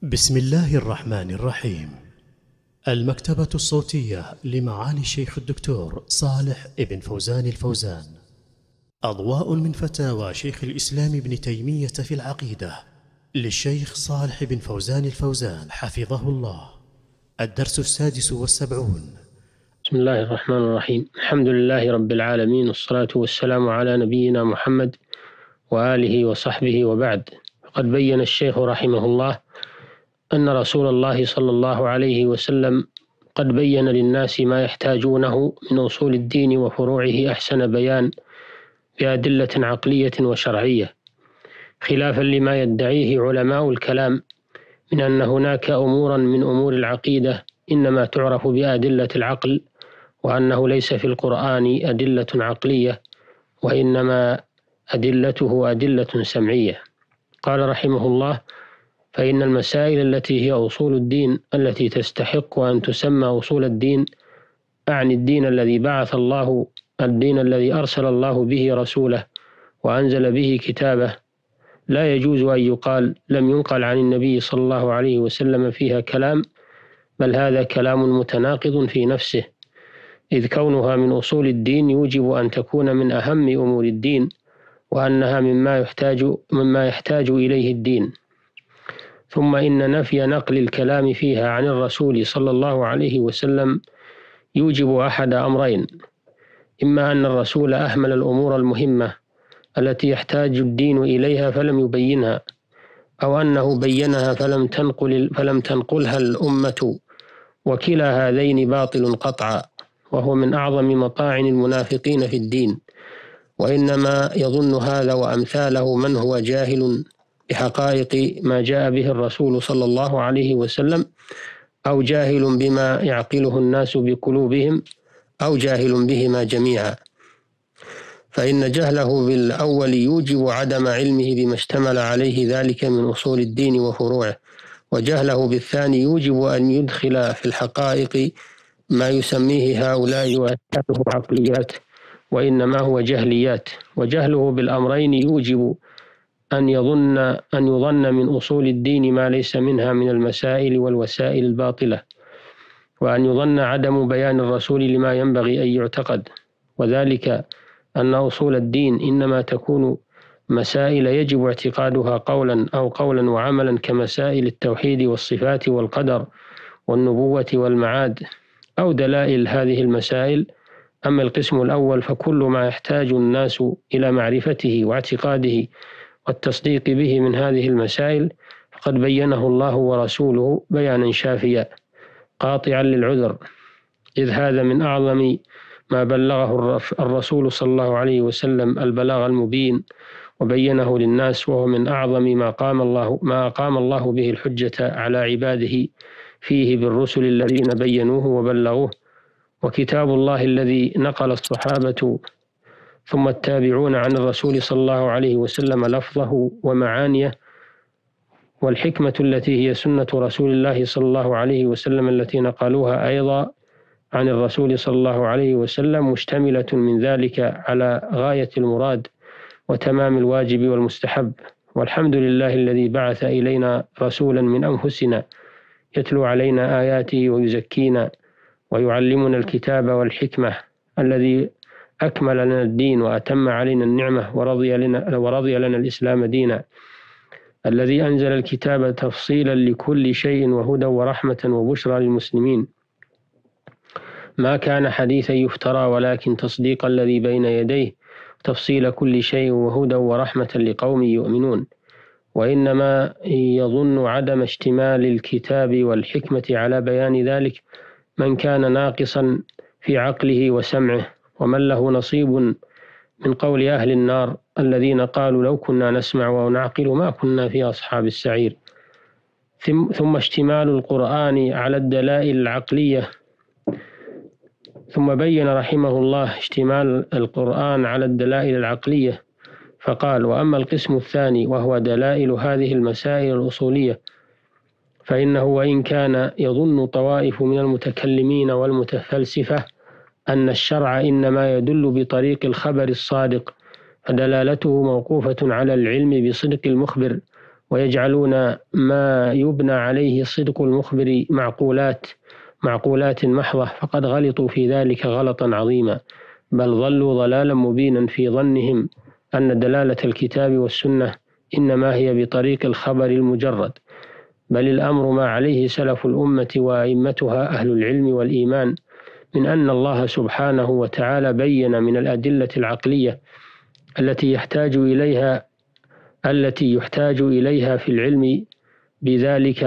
بسم الله الرحمن الرحيم. المكتبة الصوتية لمعالي الشيخ الدكتور صالح ابن فوزان الفوزان. أضواء من فتاوى شيخ الإسلام ابن تيمية في العقيدة للشيخ صالح بن فوزان الفوزان حفظه الله. الدرس 76. بسم الله الرحمن الرحيم. الحمد لله رب العالمين، والصلاة والسلام على نبينا محمد وآله وصحبه، وبعد. قد بين الشيخ رحمه الله أن رسول الله صلى الله عليه وسلم قد بين للناس ما يحتاجونه من أصول الدين وفروعه أحسن بيان بأدلة عقلية وشرعية، خلافا لما يدعيه علماء الكلام من أن هناك أمورا من أمور العقيدة إنما تعرف بأدلة العقل، وأنه ليس في القرآن أدلة عقلية وإنما أدلته أدلة سمعية. قال رحمه الله: فإن المسائل التي هي أصول الدين التي تستحق أن تسمى أصول الدين، أعني الدين الذي بعث الله، الدين الذي أرسل الله به رسوله وأنزل به كتابه، لا يجوز أن يقال لم ينقل عن النبي صلى الله عليه وسلم فيها كلام، بل هذا كلام متناقض في نفسه، إذ كونها من أصول الدين يوجب أن تكون من أهم أمور الدين، وأنها مما يحتاج إليه الدين. ثم إن نفي نقل الكلام فيها عن الرسول صلى الله عليه وسلم يوجب أحد أمرين: إما أن الرسول أهمل الأمور المهمة التي يحتاج الدين إليها فلم يبينها، أو أنه بينها فلم تنقلها الأمة، وكلا هذين باطل قطعا، وهو من أعظم مطاعن المنافقين في الدين. وإنما يظن هذا وأمثاله من هو جاهل بحقائق ما جاء به الرسول صلى الله عليه وسلم، أو جاهل بما يعقله الناس بقلوبهم، أو جاهل بهما جميعا، فإن جهله بالأول يوجب عدم علمه بما اشتمل عليه ذلك من أصول الدين وفروعه، وجهله بالثاني يوجب أن يدخل في الحقائق ما يسميه هؤلاء وأهله عقليات، وإنما هو جهليات. وجهله بالأمرين يوجب أن يظن من أصول الدين ما ليس منها من المسائل والوسائل الباطلة، وأن يظن عدم بيان الرسول لما ينبغي أن يعتقد، وذلك أن أصول الدين إنما تكون مسائل يجب اعتقادها قولا وعملا، كمسائل التوحيد والصفات والقدر والنبوة والمعاد، أو دلائل هذه المسائل. أما القسم الأول فكل ما يحتاج الناس إلى معرفته واعتقاده والتصديق به من هذه المسائل فقد بينه الله ورسوله بيانا شافيا قاطعا للعذر، إذ هذا من أعظم ما بلغه الرسول صلى الله عليه وسلم البلاغ المبين وبينه للناس، وهو من أعظم ما أقام الله به الحجة على عباده فيه بالرسل الذين بينوه وبلغوه، وكتاب الله الذي نقل الصحابة ثم التابعون عن الرسول صلى الله عليه وسلم لفظه ومعانيه، والحكمة التي هي سنة رسول الله صلى الله عليه وسلم التي نقلوها أيضا عن الرسول صلى الله عليه وسلم، مشتملة من ذلك على غاية المراد وتمام الواجب والمستحب. والحمد لله الذي بعث إلينا رسولا من أنفسنا يتلو علينا آياته ويزكينا ويعلمنا الكتاب والحكمة، الذي أكمل لنا الدين وأتم علينا النعمة ورضي لنا الإسلام دينا، الذي أنزل الكتاب تفصيلا لكل شيء وهدى ورحمة وبشرى للمسلمين، ما كان حديثا يفترى، ولكن تصديق الذي بين يديه، تفصيل كل شيء وهدى ورحمة لقوم يؤمنون. وإنما يظن عدم اشتمال الكتاب والحكمة على بيان ذلك من كان ناقصا في عقله وسمعه، ومن له نصيب من قول أهل النار الذين قالوا لو كنا نسمع ونعقل ما كنا في أصحاب السعير. ثم اشتمال القرآن على الدلائل العقلية. ثم بين رحمه الله اشتمال القرآن على الدلائل العقلية، فقال: وأما القسم الثاني وهو دلائل هذه المسائل الأصولية، فإنه وإن كان يظن طوائف من المتكلمين والمتفلسفة أن الشرع إنما يدل بطريق الخبر الصادق، فدلالته موقوفة على العلم بصدق المخبر ويجعلون ما يبنى عليه صدق المخبر معقولات محضة، فقد غلطوا في ذلك غلطا عظيما، بل ضلوا ضلالا مبينا في ظنهم أن دلالة الكتاب والسنة إنما هي بطريق الخبر المجرد، بل الأمر ما عليه سلف الأمة وأئمتها أهل العلم والإيمان، من أن الله سبحانه وتعالى بين من الأدلة العقلية التي يحتاج إليها في العلم بذلك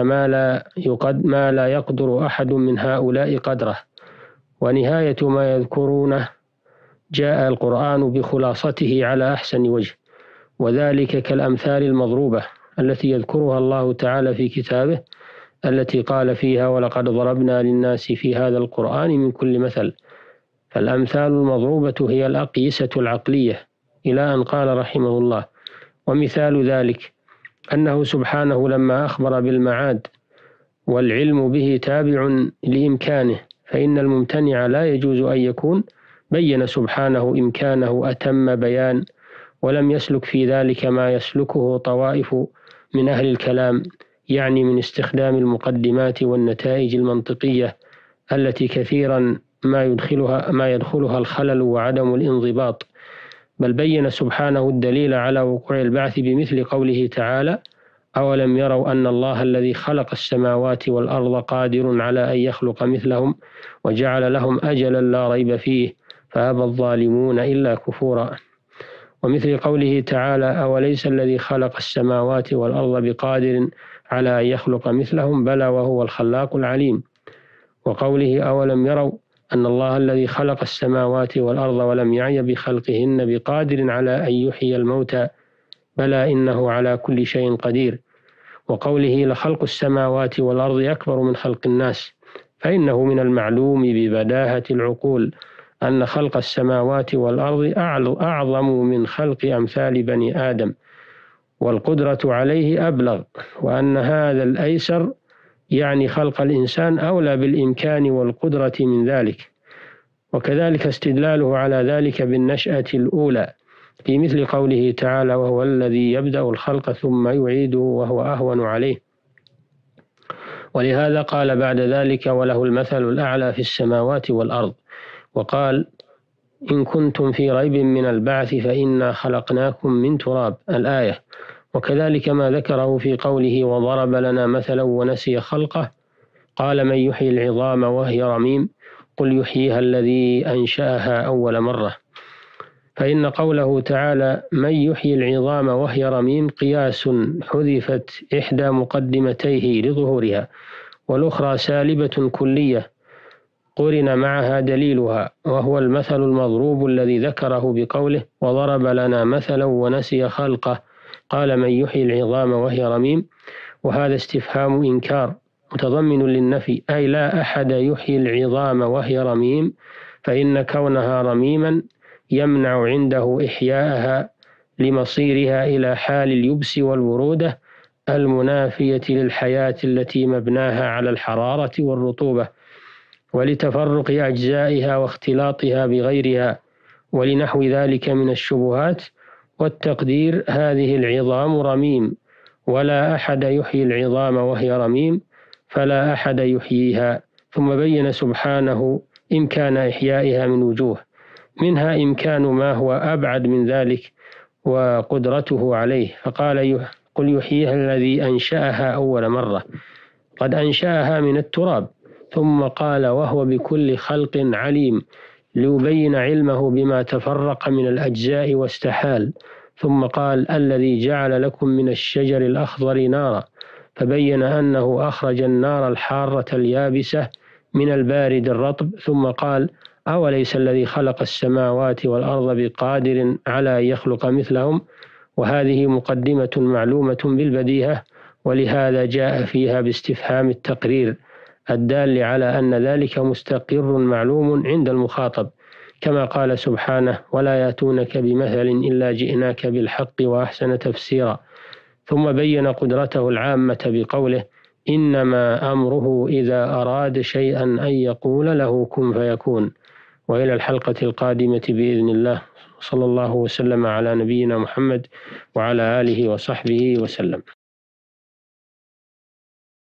ما لا يقدر أحد من هؤلاء قدره. ونهاية ما يذكرونه جاء القرآن بخلاصته على أحسن وجه، وذلك كالأمثال المضروبة التي يذكرها الله تعالى في كتابه، التي قال فيها: ولقد ضربنا للناس في هذا القرآن من كل مثل. فالأمثال المضروبة هي الأقيسة العقلية، إلى أن قال رحمه الله: ومثال ذلك أنه سبحانه لما أخبر بالمعاد والعلم به تابع لإمكانه، فإن الممتنع لا يجوز أن يكون، بين سبحانه إمكانه أتم بيان، ولم يسلك في ذلك ما يسلكه طوائف من أهل الكلام، يعني من استخدام المقدمات والنتائج المنطقية التي كثيرا ما يدخلها الخلل وعدم الانضباط، بل بين سبحانه الدليل على وقوع البعث بمثل قوله تعالى: أولم يروا أن الله الذي خلق السماوات والأرض قادر على أن يخلق مثلهم وجعل لهم أجلا لا ريب فيه فأبى الظالمون إلا كفورا. ومثل قوله تعالى: أوليس الذي خلق السماوات والأرض بقادر على أن يخلق مثلهم بلى وهو الخلاق العليم. وقوله: أولم يروا أن الله الذي خلق السماوات والأرض ولم يعي بخلقهن بقادر على أن يحيي الموتى بلى إنه على كل شيء قدير. وقوله: لخلق السماوات والأرض أكبر من خلق الناس، فإنه من المعلوم ببداهة العقول أن خلق السماوات والأرض أعظم من خلق أمثال بني آدم، والقدرة عليه أبلغ، وأن هذا الأيسر يعني خلق الإنسان أولى بالإمكان والقدرة من ذلك. وكذلك استدلاله على ذلك بالنشأة الأولى في مثل قوله تعالى: وهو الذي يبدأ الخلق ثم يعيده وهو أهون عليه. ولهذا قال بعد ذلك: وله المثل الأعلى في السماوات والأرض. وقال: إن كنتم في ريب من البعث فإنا خلقناكم من تراب، الآية. وكذلك ما ذكره في قوله: وضرب لنا مثلا ونسي خلقه، قال: من يحيي العظام وهي رميم، قل يحييها الذي أنشأها أول مرة. فإن قوله تعالى: من يحيي العظام وهي رميم قياس حذفت إحدى مقدمتيه لظهورها، والأخرى سالبة كلية قرن معها دليلها، وهو المثل المضروب الذي ذكره بقوله: وضرب لنا مثلا ونسي خلقه، قال: من يحيي العظام وهي رميم. وهذا استفهام إنكار متضمن للنفي، أي لا أحد يحيي العظام وهي رميم، فإن كونها رميما يمنع عنده إحياءها لمصيرها إلى حال اليبس والبرودة المنافية للحياة التي مبناها على الحرارة والرطوبة، ولتفرق أجزائها واختلاطها بغيرها، ولنحو ذلك من الشبهات. والتقدير: هذه العظام رميم، ولا أحد يحيي العظام وهي رميم، فلا أحد يحييها. ثم بين سبحانه إمكان إحيائها من وجوه، منها إمكان ما هو أبعد من ذلك وقدرته عليه، فقال: قل يحييها الذي أنشأها أول مرة، قد أنشأها من التراب. ثم قال: وهو بكل خلق عليم، ليبين علمه بما تفرق من الأجزاء واستحال. ثم قال: الذي جعل لكم من الشجر الأخضر نارا، فبين أنه أخرج النار الحارة اليابسة من البارد الرطب. ثم قال: أوليس الذي خلق السماوات والأرض بقادر على أن يخلق مثلهم. وهذه مقدمة معلومة بالبديهة، ولهذا جاء فيها باستفهام التقرير الدال على أن ذلك مستقر معلوم عند المخاطب، كما قال سبحانه: ولا يأتونك بمثل إلا جئناك بالحق وأحسن تفسيرا. ثم بين قدرته العامة بقوله: إنما أمره إذا أراد شيئا أن يقول له كن فيكون. وإلى الحلقة القادمة بإذن الله، صلى الله وسلم على نبينا محمد وعلى آله وصحبه وسلم.